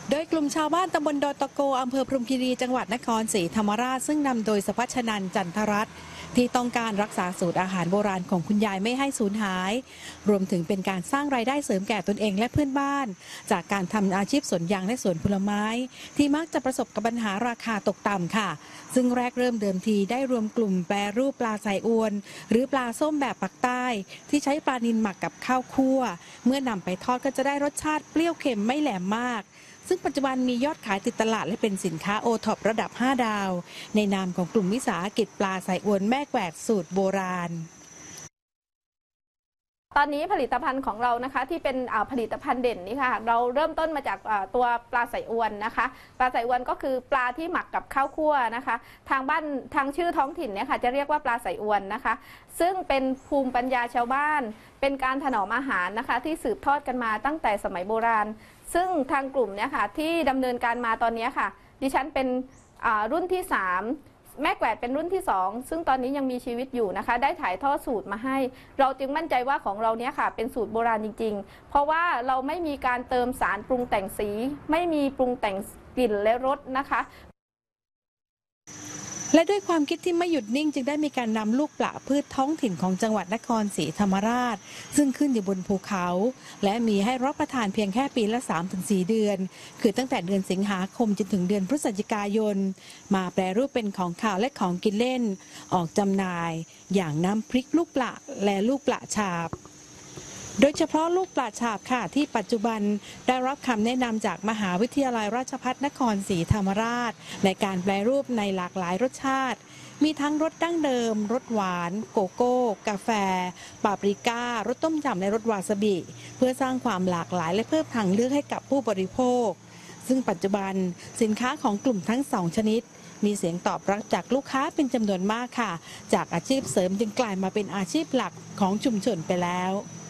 โดยกลุ่มชาวบ้านตำบลดอนตะโกอำเภอพรหมคีรีจังหวัดนครศรีธรรมราชซึ่งนำโดยสภัชนันท์ จันทรัตน์ที่ต้องการรักษาสูตรอาหารโบราณของคุณยายไม่ให้สูญหายรวมถึงเป็นการสร้างรายได้เสริมแก่ตนเองและเพื่อนบ้านจากการทำอาชีพสวนยางและสวนผลไม้ที่มักจะประสบกับปัญหาราคาตกต่ำค่ะซึ่งแรกเริ่มเดิมทีได้รวมกลุ่มแปรรูปปลาสายอวนหรือปลาส้มแบบปักใต้ที่ใช้ปลานิลหมักกับข้าวคั่วเมื่อนำไปทอดก็จะได้รสชาติเปรี้ยวเค็มไม่แหลมมากซึ่งปัจจุบันมียอดขายติดตลาดและเป็นสินค้าโอท็อประดับ 5 ดาวในนามของกลุ่มวิสาหกิจปลาสายอวนแม่แกวดสูตรโบราณตอนนี้ผลิตภัณฑ์ของเรานะคะที่เป็นผลิตภัณฑ์เด่นนี่ค่ะเราเริ่มต้นมาจากตัวปลาสายอวนนะคะปลาสายอวนก็คือปลาที่หมักกับข้าวคั่วนะคะทางบ้านทางชื่อท้องถิ่นเนี่ยค่ะจะเรียกว่าปลาสายอวนนะคะซึ่งเป็นภูมิปัญญาชาวบ้านเป็นการถนอมอาหารนะคะที่สืบทอดกันมาตั้งแต่สมัยโบราณซึ่งทางกลุ่มเนี่ยค่ะที่ดำเนินการมาตอนนี้ค่ะดิฉันเป็นรุ่นที่3แม่แกวดเป็นรุ่นที่2ซึ่งตอนนี้ยังมีชีวิตอยู่นะคะได้ถ่ายทอดสูตรมาให้เราจึงมั่นใจว่าของเราเนี้ยค่ะเป็นสูตรโบราณจริงๆเพราะว่าเราไม่มีการเติมสารปรุงแต่งสีไม่มีปรุงแต่งกลิ่นและรสนะคะและด้วยความคิดที่ไม่หยุดนิ่งจึงได้มีการนำลูกปลาพืชท้องถิ่นของจังหวัดนครศรีธรรมราชซึ่งขึ้นอยู่บนภูเขาและมีให้รับประทานเพียงแค่ปีละ 3-4 เดือนคือตั้งแต่เดือนสิงหาคมจนถึงเดือนพฤศจิกายนมาแปรรูปเป็นของขาวและของกินเล่นออกจำหน่ายอย่างน้ำพริกลูกปลาและลูกปลาฉาบโดยเฉพาะลูกปลาฉาบค่ะที่ปัจจุบันได้รับคำแนะนำจากมหาวิทยาลัยราชภัฏนครศรีธรรมราชในการแปรรูปในหลากหลายรสชาติมีทั้งรสดั้งเดิมรสหวานโกโก้กาแฟปาปริก้ารสต้มยำและรสวาซาบิเพื่อสร้างความหลากหลายและเพิ่มทางเลือกให้กับผู้บริโภคซึ่งปัจจุบันสินค้าของกลุ่มทั้ง2ชนิดมีเสียงตอบรับจากลูกค้าเป็นจำนวนมากค่ะจากอาชีพเสริมจึงกลายมาเป็นอาชีพหลักของชุมชนไปแล้ว